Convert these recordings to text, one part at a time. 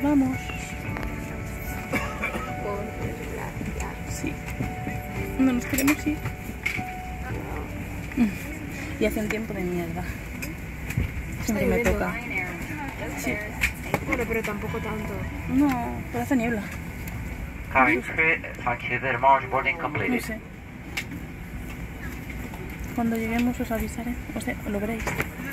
vamos. Sí. No nos queremos ir. Y hace un tiempo de mierda. Siempre me toca. Sí. Bueno, pero tampoco tanto. No, pero hace niebla. No sé. Cuando lleguemos os avisaré. O sea, lo veréis.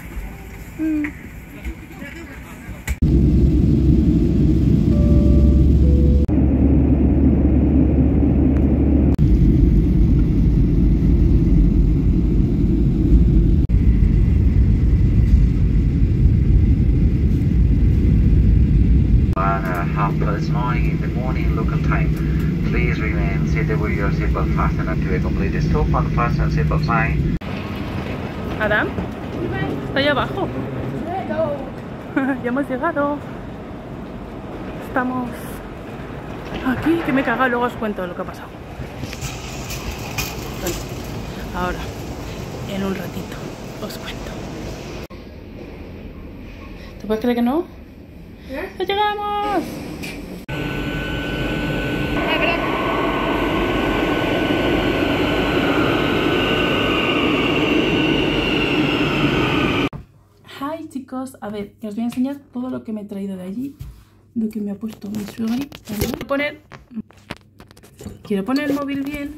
In the morning local time. Please remain seated with your seatbelt fastened until a complete stop on the fasten seatbelt sign. ¿Adam? Está allá abajo. Ya hemos llegado. Estamos aquí, que me caga, luego os cuento lo que ha pasado. Bueno, ahora, en un ratito, os cuento. ¿Te puedes creer que no? ¡Ya llegamos! Hi chicos, a ver, que os voy a enseñar todo lo que me he traído de allí, lo que me ha puesto mi suegri. Quiero poner el móvil bien,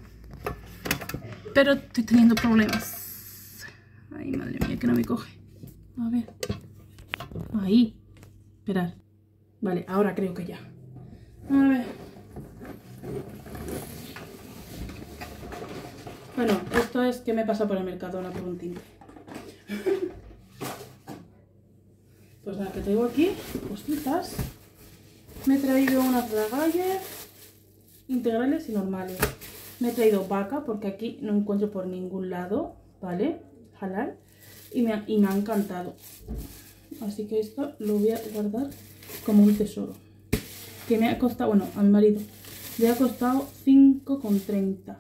pero estoy teniendo problemas. Ay, madre mía, que no me coge. A ver. Ahí. Esperad. Vale, ahora creo que ya. A ver. Bueno, esto es que me pasa por el Mercadona por un tinte. Pues nada, que traigo aquí cositas. Me he traído unas Ragayer integrales y normales. Me he traído vaca porque aquí no encuentro por ningún lado, ¿vale? Halal. Y me ha encantado. Así que esto lo voy a guardar como un tesoro. Que me ha costado, bueno, a mi marido le ha costado 5,30.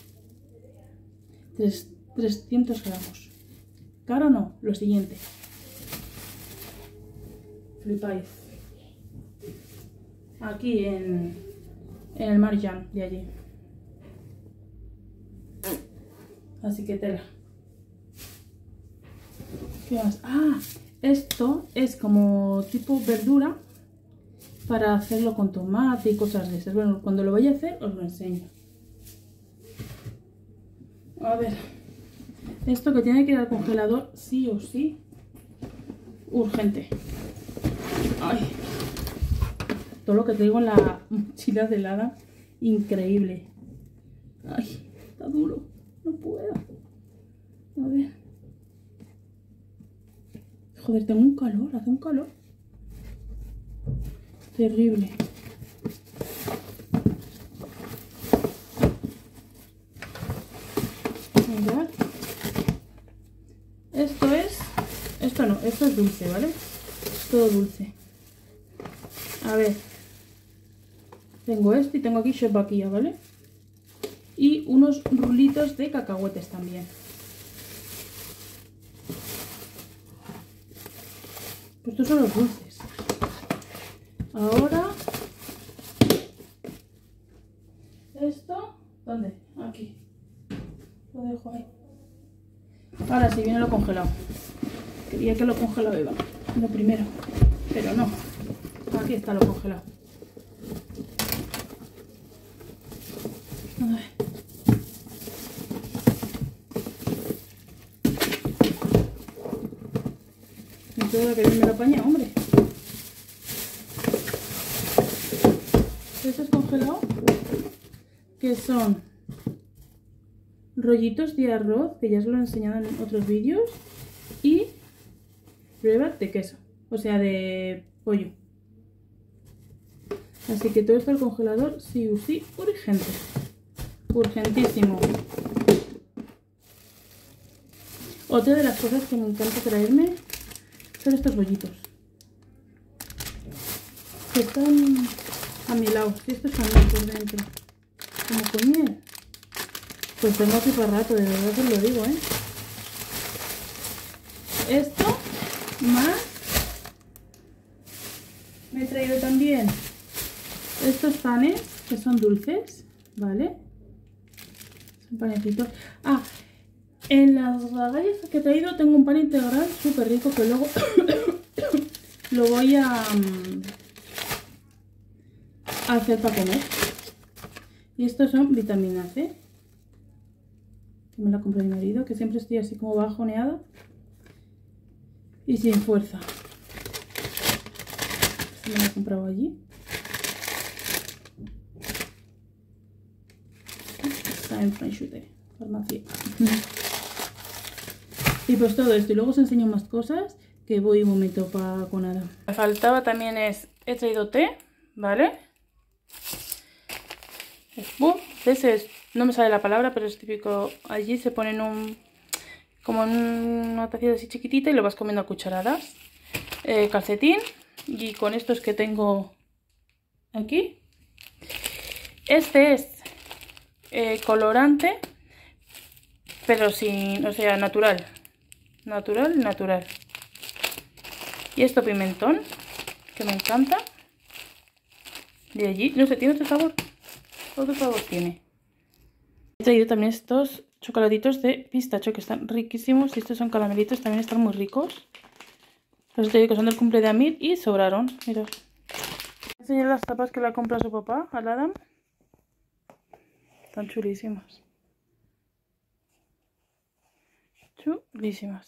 300 gramos. Caro no, lo siguiente. Flipáis. Aquí en el Marjan de allí. Así que tela. ¿Qué más? Ah, esto es como tipo verdura para hacerlo con tomate y cosas de esas. Bueno, cuando lo vaya a hacer os lo enseño. A ver, esto que tiene que ir al congelador sí o sí. Urgente. Ay, todo lo que traigo en la mochila de helada, increíble. Ay, está duro, no puedo. A ver. Joder, tengo un calor, hace un calor terrible. Mirad. Esto es dulce, ¿vale? Todo dulce. A ver. Tengo esto y tengo aquí shebaquilla, ¿vale? Y unos rulitos de cacahuetes también. Pues estos son los dulces. Ahora... Esto... ¿Dónde? Aquí. Lo dejo ahí. Ahora sí, viene lo congelado. Quería que lo congelado iba lo primero, pero no. Aquí está lo congelado. A ver. Y todo que bien me lo apaña, hombre. Esto es congelado, que son rollitos de arroz, que ya os lo he enseñado en otros vídeos, y pruebas de queso, o sea, de pollo. Así que todo esto al congelador sí o sí, urgente. Urgentísimo. Otra de las cosas que me encanta traerme son estos bollitos. Que están amielados. Y estos también por dentro. Como con miel. Pues tengo aquí para rato, de verdad os lo digo, ¿eh? Esto más Me he traído también estos panes que son dulces, ¿vale? Son panecitos. Ah, en las ragallas que he traído tengo un pan integral súper rico que luego lo voy a hacer para comer. Y estos son vitaminas, ¿eh? Que me la compró mi marido, que siempre estoy así como bajoneada y sin fuerza. Me la he comprado allí. Farmacia. Y pues todo esto. Y luego os enseño más cosas que voy un momento para con nada. Me faltaba también he traído té, ¿vale? Ese es, no me sale la palabra, pero es típico. Allí se pone como en una tacita así chiquitita y lo vas comiendo a cucharadas. Calcetín. Y con estos que tengo aquí. Este es colorante, pero sin, o sea, natural. Natural. Y esto pimentón, que me encanta. De allí, no sé, tiene otro sabor. Otro sabor tiene. He traído también estos chocolatitos de pistacho que están riquísimos. Y estos son caramelitos, también están muy ricos. Los te digo que son del cumple de Amir y sobraron. Mirad. Voy a enseñar las tapas que le ha comprado su papá al Adam. Están chulísimas. Chulísimas.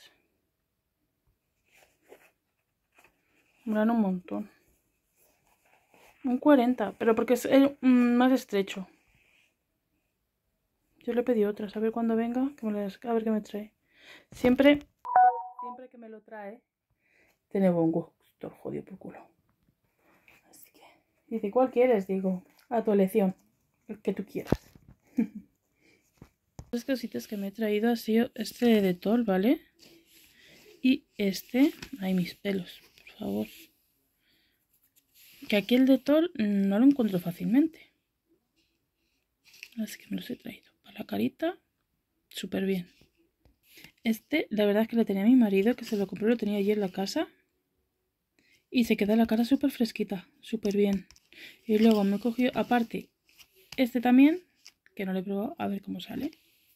Molan un montón. Un 40, pero porque es más estrecho. Yo le pedí otras, a ver cuando venga, a ver qué me trae. Siempre que me lo trae, tiene buen gusto, jodido por culo. Así que, dice, ¿cuál quieres? Digo, a tu elección, el que tú quieras. Las cositas que me he traído ha sido este de Dettol, ¿vale? Y este, ay, mis pelos, por favor. Que aquí el Dettol no lo encuentro fácilmente. Así que me los he traído. Para la carita, súper bien. Este, la verdad es que lo tenía mi marido, que se lo compró, lo tenía allí en la casa. Y se queda la cara súper fresquita, súper bien. Y luego me he cogido, aparte, este también, que no lo he probado, a ver cómo sale.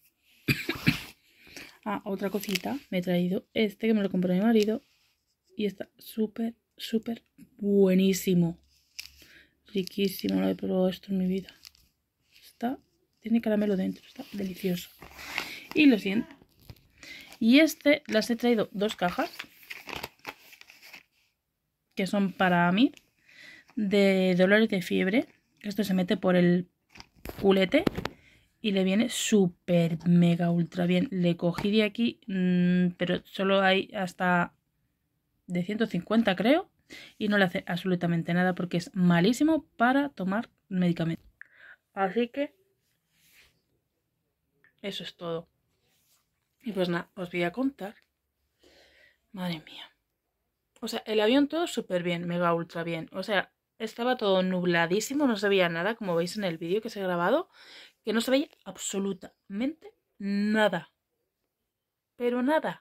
Ah, otra cosita, me he traído este que me lo compró mi marido. Y está súper buenísimo. Riquísimo, no he probado esto en mi vida. Tiene caramelo dentro, está delicioso. Y lo siento. Y este, las he traído 2 cajas. Que son para mí. De dolores de fiebre. Esto se mete por el culete. Y le viene súper mega ultra bien. Le cogí de aquí. Pero solo hay hasta de 150 creo. Y no le hace absolutamente nada. Porque es malísimo para tomar medicamentos. Así que eso es todo. Y pues nada, os voy a contar. Madre mía. O sea, el avión todo súper bien, mega ultra bien. O sea, estaba todo nubladísimo, no se veía nada, como veis en el vídeo que se ha grabado. Que no se veía absolutamente nada. Pero nada.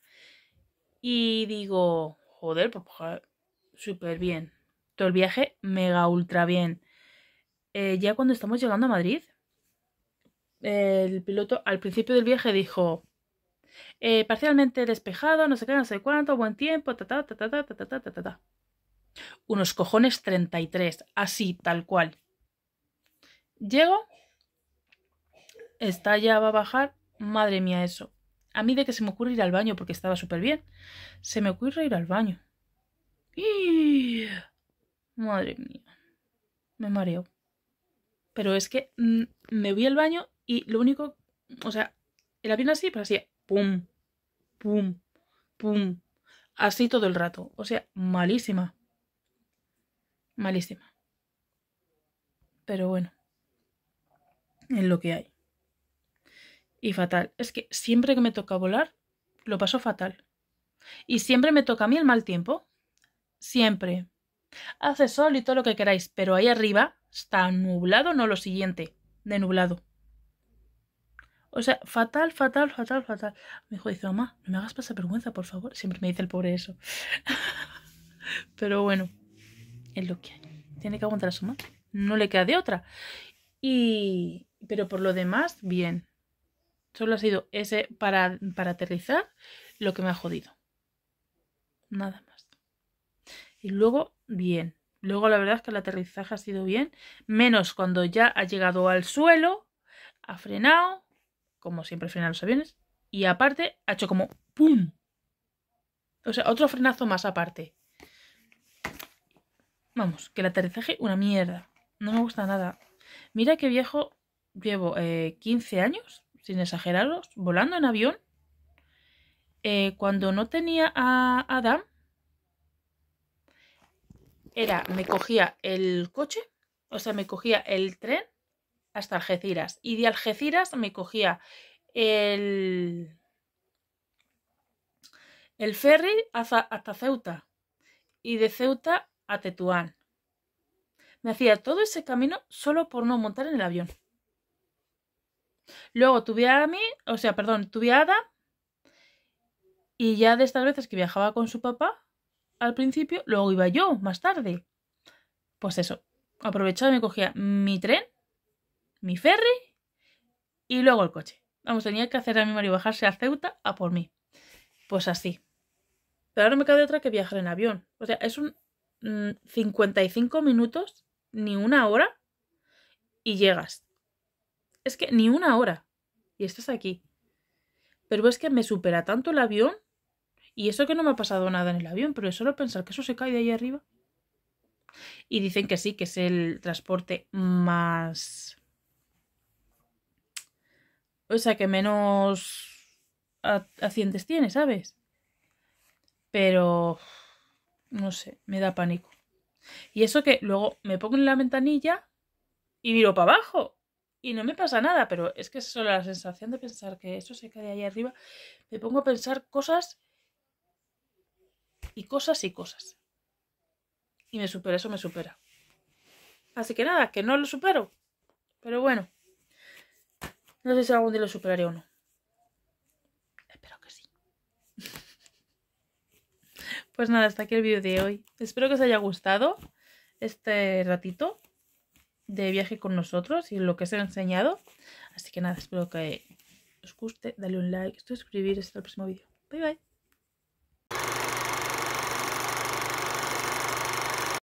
Y digo, joder, pues súper bien. Todo el viaje mega ultra bien. Ya cuando estamos llegando a Madrid, el piloto al principio del viaje dijo... parcialmente despejado, no sé qué, no sé cuánto, buen tiempo, Unos cojones 33, así, tal cual. Llego, esta ya va a bajar, madre mía eso. A mí de que se me ocurre ir al baño, porque estaba súper bien, se me ocurre ir al baño. Y... madre mía, me mareo. Pero es que me voy al baño y lo único, o sea, el avión así, pero así, pum, pum, pum. Así todo el rato. O sea, malísima. Malísima. Pero bueno. Es lo que hay. Y fatal. Es que siempre que me toca volar, lo paso fatal. Y siempre me toca a mí el mal tiempo. Siempre. Hace sol y todo lo que queráis. Pero ahí arriba está nublado, no lo siguiente. De nublado. O sea, fatal. Mi hijo dice, mamá, no me hagas pasar vergüenza, por favor. Siempre me dice el pobre eso. Pero bueno. es lo que hay. Tiene que aguantar a su madre. No le queda de otra. Pero por lo demás, bien. Solo ha sido ese para aterrizar lo que me ha jodido. Nada más. Y luego, bien. Luego la verdad es que el aterrizaje ha sido bien. Menos cuando ya ha llegado al suelo. Ha frenado. Como siempre frenan los aviones. Y aparte ha hecho como ¡pum! O sea, otro frenazo más aparte. Vamos, que el aterrizaje una mierda. No me gusta nada. Mira qué viejo. Llevo 15 años, sin exageraros, volando en avión. Cuando no tenía a Adam, me cogía el coche, o sea, me cogía el tren hasta Algeciras. Y de Algeciras me cogía el ferry hasta Ceuta. Y de Ceuta a Tetuán. Me hacía todo ese camino solo por no montar en el avión. Luego tuve a Adam. Y ya de estas veces que viajaba con su papá al principio, luego iba yo más tarde. Pues eso, aprovechaba y me cogía mi tren, mi ferry y luego el coche. Vamos, tenía que hacer a mi marido bajarse a Ceuta a por mí. Pues así. Pero ahora no me queda de otra que viajar en avión. O sea, es un 55 minutos, ni una hora, y llegas. Es que ni una hora. Y estás aquí. Pero es que me supera tanto el avión. Y eso que no me ha pasado nada en el avión. Pero es solo pensar que eso se cae de ahí arriba. Y dicen que sí, que es el transporte más... O sea, que menos accidentes tiene, ¿sabes? Pero... No sé, me da pánico. Y eso que luego me pongo en la ventanilla y miro para abajo. Y no me pasa nada, pero es que solo la sensación de pensar que eso se cae ahí arriba, me pongo a pensar cosas y cosas y cosas. Y eso me supera. Así que nada, que no lo supero. Pero bueno, no sé si algún día lo superaré o no. Espero que sí. Pues nada, hasta aquí el vídeo de hoy. Espero que os haya gustado este ratito de viaje con nosotros y lo que os he enseñado. Así que nada, espero que os guste. Dale un like, suscribiros hasta el próximo vídeo. Bye bye.